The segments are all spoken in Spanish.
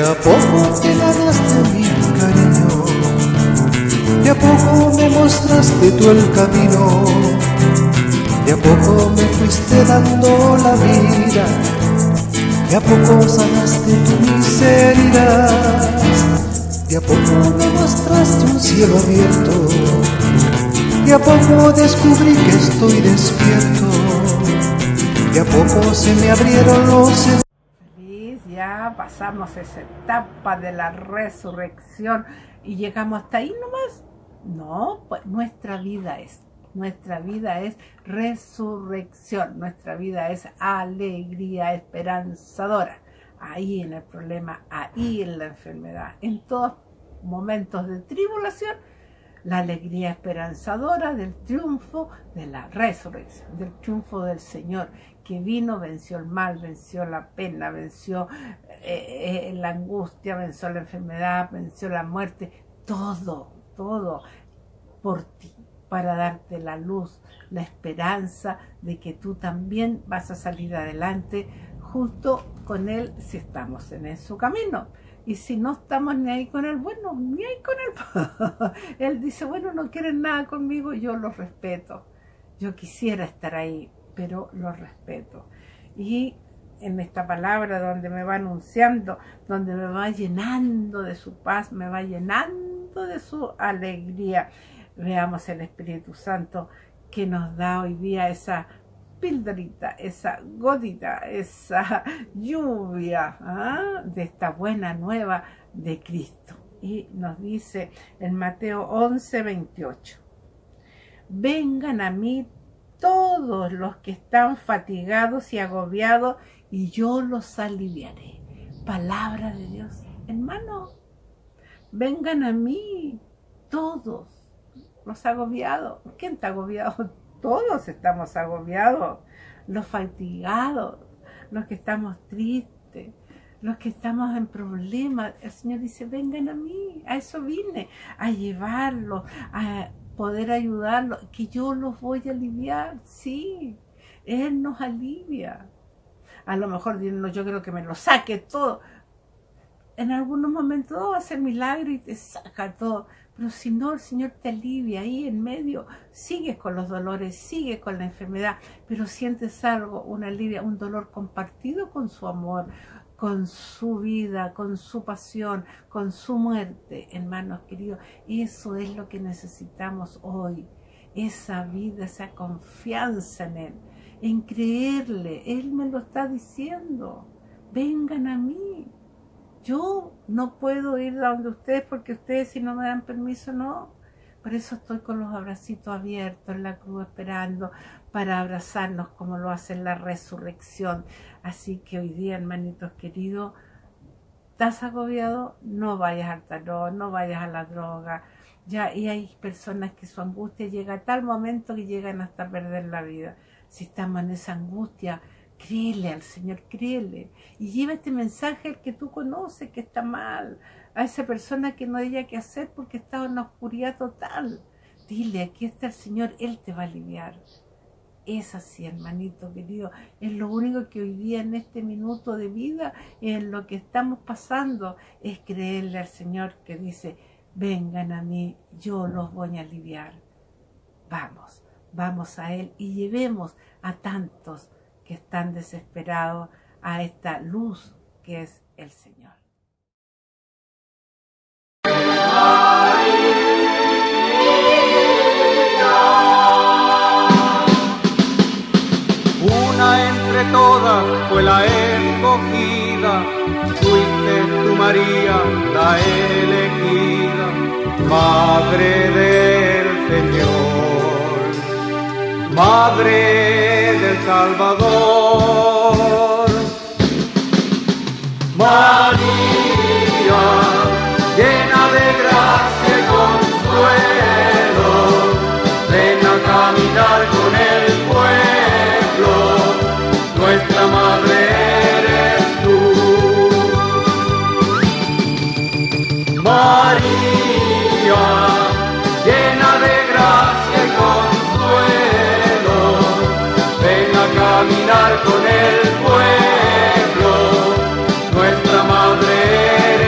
a poco te ganaste mi cariño, de a poco me mostraste tú el camino, de a poco me fuiste dando la vida, de a poco sanaste tu miseria, de a poco me mostraste un cielo abierto, de a poco descubrí que estoy despierto, de a poco se me abrieron los... Ya pasamos esa etapa de la resurrección y llegamos hasta ahí nomás. No, pues nuestra vida es resurrección, nuestra vida es alegría esperanzadora. Ahí en el problema, ahí en la enfermedad, en todos momentos de tribulación, la alegría esperanzadora del triunfo de la resurrección, del triunfo del Señor, que vino, venció el mal, venció la pena, venció la angustia, venció la enfermedad, venció la muerte, todo por ti, para darte la luz, la esperanza de que tú también vas a salir adelante justo con Él si estamos en su camino. Y si no estamos ni ahí con Él, bueno, ni ahí con Él. Él dice, bueno, no quieren nada conmigo, yo los respeto. Yo quisiera estar ahí, pero los respeto. Y en esta palabra donde me va anunciando, donde me va llenando de su paz, me va llenando de su alegría. Veamos el Espíritu Santo que nos da hoy día esa pildorita, esa gotita, esa lluvia de esta buena nueva de Cristo. Y nos dice en Mateo 11:28, vengan a mí todos los que están fatigados y agobiados y yo los aliviaré. Palabra de Dios, hermano, vengan a mí todos los agobiados. ¿Quién está agobiado? Todos estamos agobiados, los fatigados, los que estamos tristes, los que estamos en problemas. El Señor dice, vengan a mí, a eso vine, a llevarlos, a poder ayudarlos, que yo los voy a aliviar. Sí, Él nos alivia. A lo mejor yo creo que me lo saque todo. En algunos momentos va a hacer milagro y te saca todo. Pero si no, el Señor te alivia ahí en medio. Sigues con los dolores, sigues con la enfermedad, pero sientes algo, un alivio, un dolor compartido con su amor, con su vida, con su pasión, con su muerte, hermanos queridos. Eso es lo que necesitamos hoy. Esa vida, esa confianza en Él, en creerle. Él me lo está diciendo. Vengan a mí. Yo no puedo ir donde ustedes porque ustedes si no me dan permiso, no. Por eso estoy con los abracitos abiertos en la cruz esperando para abrazarnos como lo hace en la resurrección. Así que hoy día, hermanitos queridos, ¿estás agobiado? No vayas al tarot, no vayas a la droga. Ya, y hay personas que su angustia llega a tal momento que llegan hasta perder la vida. Si estamos en esa angustia, créele al Señor, créele. Y lleva este mensaje al que tú conoces que está mal, a esa persona que no haya que hacer porque está en la oscuridad total. Dile, aquí está el Señor, Él te va a aliviar. Es así, hermanito querido. Es lo único que hoy día en este minuto de vida, en lo que estamos pasando, es creerle al Señor que dice, vengan a mí, yo los voy a aliviar. Vamos a Él y llevemos a tantos que están desesperados a esta luz que es el Señor. Una entre todas fue la escogida, fuiste tú María, la elegida, Madre del Señor, Madre del Salvador. María, llena de gracia y consuelo, ven a caminar con el pueblo, nuestra madre eres tú. María, llena de gracia y consuelo, ven a caminar con el pueblo, nuestra madre eres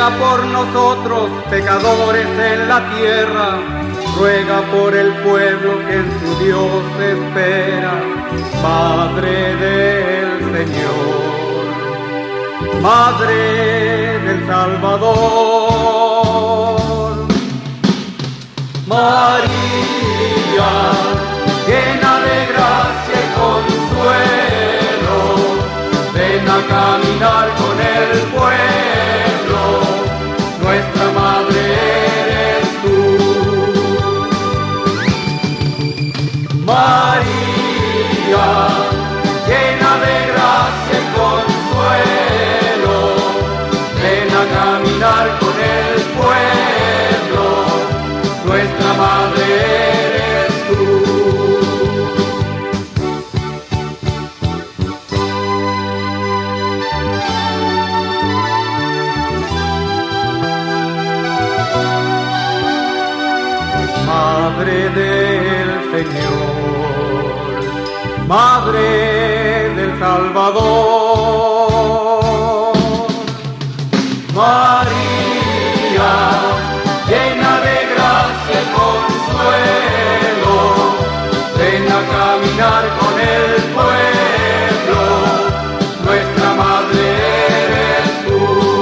ruega por nosotros pecadores en la tierra, ruega por el pueblo que en su Dios espera. Madre del Señor, Madre del Salvador, María, llena de gracia y consuelo, ven a caminar con el pueblo, nuestra madre eres tú. María, llena de gracia y consuelo, ven a caminar con el pueblo, nuestra madre eres tú. Madre del Señor, Madre del Salvador, María, llena de gracia y consuelo, ven a caminar con el pueblo, nuestra madre eres tú.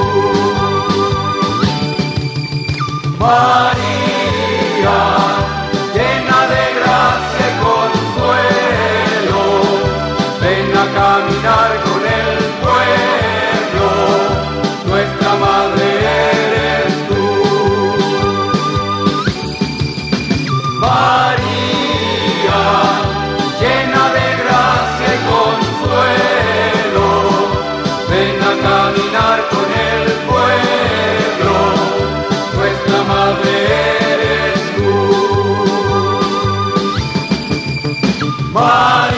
María, llena de gracia y consuelo, ven a caminar con el pueblo, nuestra madre eres tú. María, llena de gracia y consuelo, ven a caminar con el pueblo, nuestra madre eres tú. María,